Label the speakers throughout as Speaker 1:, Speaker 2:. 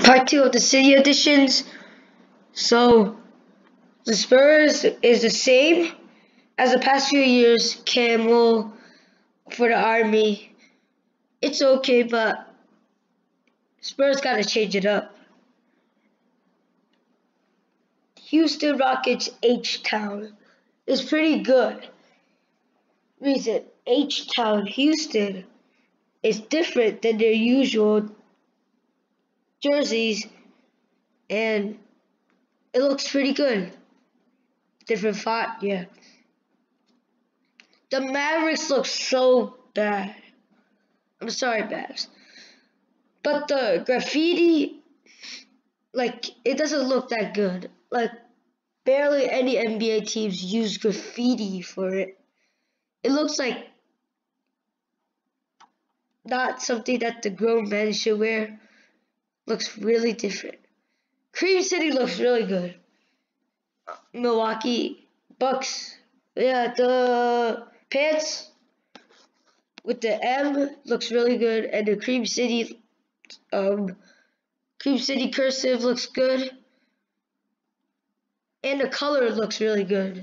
Speaker 1: part 2 of the City Editions. So, the Spurs is the same as the past few years. Camel for the Army. It's okay, but Spurs gotta change it up. Houston Rockets H-Town is pretty good. Reason, H-Town, Houston is different than their usual jerseys, and it looks pretty good. Different font, yeah. The Mavericks look so bad. I'm sorry, Babs. But the graffiti, it doesn't look that good. Barely any NBA teams use graffiti for it. It looks like not something that the grown men should wear. Looks really different. Cream City looks really good. Milwaukee Bucks. Yeah, the pants with the M looks really good, and the Cream City cursive looks good, and the color looks really good.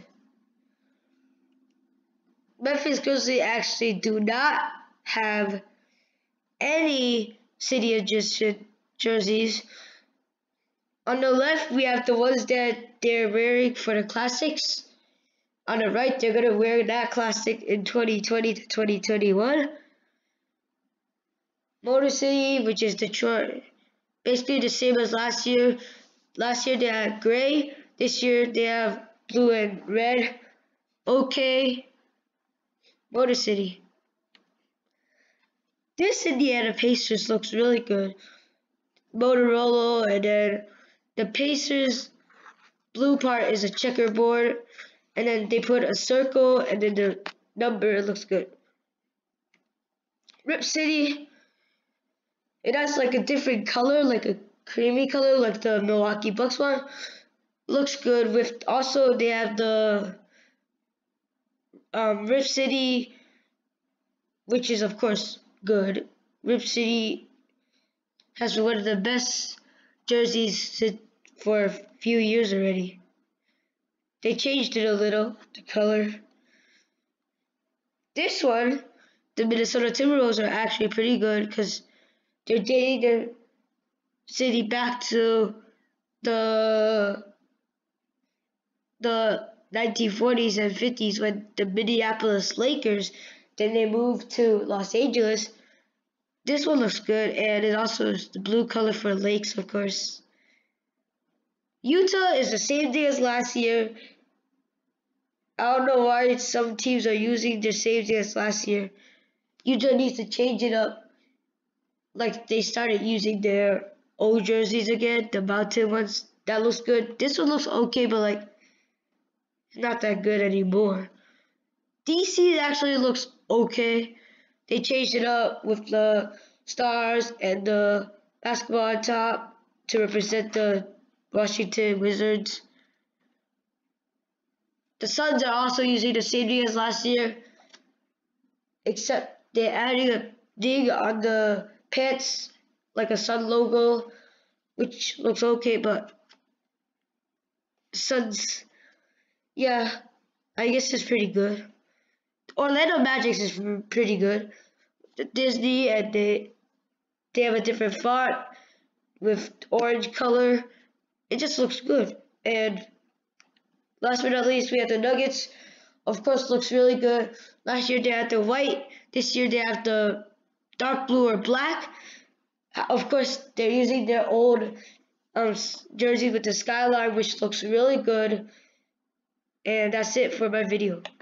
Speaker 1: Memphis Grizzlies actually do not have any City Edition jerseys. On the left, we have the ones that they're wearing for the classics. On the right, they're going to wear that classic in 2020 to 2021. Motor City, which is Detroit. Basically the same as last year. Last year they had gray. This year they have blue and red. Okay. Motor City. This Indiana Pacers looks really good. Motorola, and then the Pacers blue part is a checkerboard, and then they put a circle, and then the number looks good. Rip City, it has like a different color, like a creamy color, like the Milwaukee Bucks one. Looks good. With also they have the Rip City, which is of course good. Rip City has one of the best jerseys for a few years already. They changed it a little, the color. This one, the Minnesota Timberwolves are actually pretty good because they're dating their city back to the 1940s and 50s when the Minneapolis Lakers, then they moved to Los Angeles. This one looks good, and it also is the blue color for lakes, of course. Utah is the same thing as last year. I don't know why some teams are using the same thing as last year. Utah needs to change it up. Like they started using their old jerseys again, the mountain ones. That looks good. This one looks okay, but not that good anymore. DC actually looks okay. They changed it up with the stars and the basketball on top to represent the Washington Wizards. The Suns are also using the same thing as last year, except they're adding a thing on the pants, like a Sun logo, which looks okay, but Suns, yeah, I guess it's pretty good. Orlando Magic is pretty good. The Disney, and they have a different font with orange color. It just looks good. And last but not least, we have the Nuggets. Of course, looks really good. Last year they had the white. This year they have the dark blue or black. Of course, they're using their old jersey with the skyline, which looks really good. And that's it for my video.